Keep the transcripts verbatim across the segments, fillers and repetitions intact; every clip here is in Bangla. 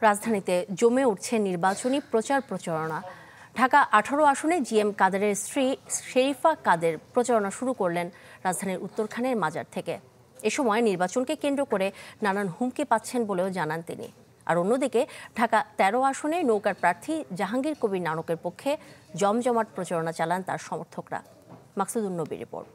রাজধানীতে জমে উঠছে নির্বাচনী প্রচার প্রচারণা। ঢাকা আঠারো আসনে জি এম কাদেরের স্ত্রী শেরিফা কাদের প্রচারণা শুরু করলেন রাজধানীর উত্তরখানের মাজার থেকে। এ সময় নির্বাচনকে কেন্দ্র করে নানান হুমকি পাচ্ছেন বলেও জানান তিনি। আর অন্যদিকে ঢাকা তেরো আসনে নৌকার প্রার্থী জাহাঙ্গীর কবির নানকের পক্ষে জমজমাট প্রচারণা চালান তার সমর্থকরা। মাকসুদুন নবীর রিপোর্ট।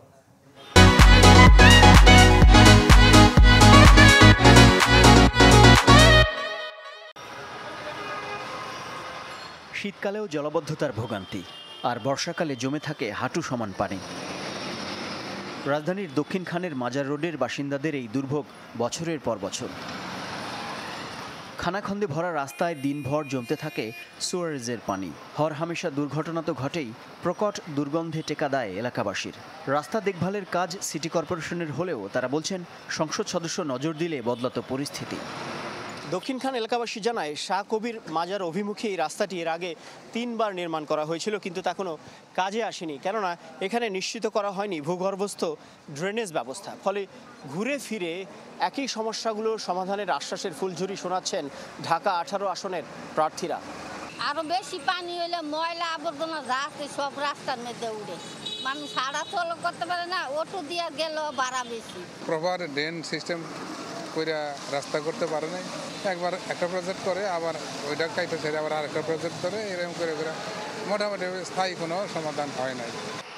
শীতকালেও জলাবদ্ধতার ভোগান্তি, আর বর্ষাকালে জমে থাকে হাঁটু সমান পানি। রাজধানীর দক্ষিণখানের মাজার রোডের বাসিন্দাদের এই দুর্ভোগ বছরের পর বছর। খানাখন্দে ভরা রাস্তায় দিনভর জমতে থাকে সুয়ারেজের পানি। হরহামেশা দুর্ঘটনা তো ঘটেই, প্রকট দুর্গন্ধে টেকা দেয় এলাকাবাসীর। রাস্তা দেখভালের কাজ সিটি কর্পোরেশনের হলেও তারা বলছেন সংসদ সদস্য নজর দিলে বদলাতো পরিস্থিতি। দক্ষিণখান এলাকাবাসী জানায়, শাহ কবির মাজার অভিমুখে এই রাস্তাটি এর আগে তিনবার নির্মাণ করা হয়েছিল, কিন্তু তা কোনো কাজে আসেনি, কেননা এখানে নিশ্চিত করা হয়নি ভূগর্ভস্থ ড্রেনেজ ব্যবস্থা। ফলে ঘুরে ফিরে একই সমস্যাগুলো সমাধানের আশ্বাসের ফুলঝুরি শোনাচ্ছেন ঢাকা আঠারো আসনের প্রার্থীরা। আরো বেশি পানি হইলে ময়লা আবর্জনা যা আছে সব রাস্তার মধ্যে উঠে, মানুষ হাঁটা চলা করতে পারে না, অটো দিয়ে গেল ভাড়া বেশি। প্রপার ড্রেন সিস্টেম করে রাস্তা করতে পারে নাই, একবার একটা প্রজেক্ট করে আবার ওইটা কাইতে ছেড়ে আবার আরেকটা প্রজেক্ট করে, এরকম করে করে মোটামুটি স্থায়ী কোনো সমাধান হয় নাই।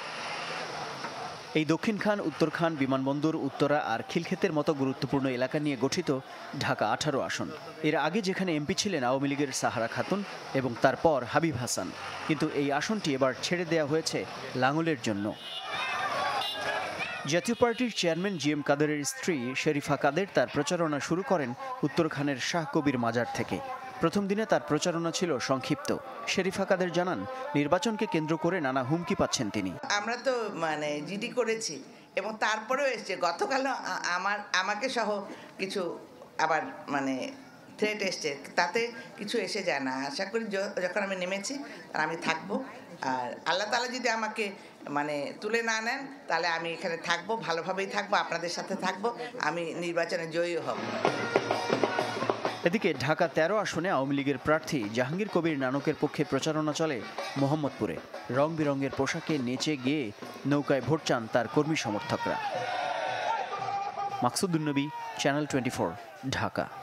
এই দক্ষিণখান, উত্তরখান, বিমানবন্দর, উত্তরা আর খিলক্ষেতের মতো গুরুত্বপূর্ণ এলাকা নিয়ে গঠিত ঢাকা আঠারো আসন। এর আগে যেখানে এমপি ছিলেন আওয়ামী লীগের সাহারা খাতুন এবং তারপর হাবিব হাসান, কিন্তু এই আসনটি এবার ছেড়ে দেওয়া হয়েছে লাঙলের জন্য। জাতীয় পার্টির চেয়ারম্যান জি এম কাদেরের স্ত্রী শেরিফা কাদের তার প্রচারণা শুরু করেন উত্তরখানের শাহ কবির মাজার থেকে। প্রথম দিনে তার প্রচারণা ছিল সংক্ষিপ্ত। শেরিফা কাদের জানান, নির্বাচনকে কেন্দ্র করে নানা হুমকি পাচ্ছেন তিনি। আমরা তো মানে জিডি করেছি এবং তারপরেও এসছে, গতকাল আমার আমাকে সহ কিছু আবার মানে থ্রেট এসছে, তাতে কিছু এসে যায় না। আশা করি যখন আমি নেমেছি আর আমি থাকবো, আর আল্লাহ তাআলা যদি আমাকে মানে তুলে না নেন তাহলে আমি এখানে থাকবো, ভালোভাবেই থাকবো, আপনাদের সাথে থাকবো, আমি নির্বাচনে জয়ী হব। এদিকে ঢাকা তেরো আসনে আওয়ামী লীগের প্রার্থী জাহাঙ্গীর কবির নানকের পক্ষে প্রচারণা চলে মোহাম্মদপুরে। রং বেরঙের পোশাকে নেচে গিয়ে নৌকায় ভোট চান তার কর্মী সমর্থকরা। মাকসুদুন নবী, চ্যানেল টোয়েন্টি ফোর, ঢাকা।